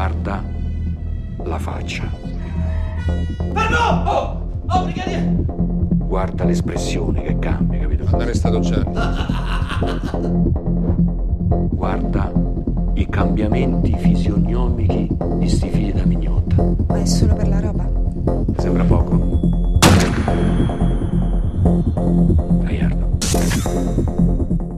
Guarda la faccia. Fermo! Oh, brigadiere! Guarda l'espressione che cambia, capito? Andare stato certo. Guarda i cambiamenti fisionomici di sti figli da mignotta. Ma è solo per la roba? Mi sembra poco? Aiardo.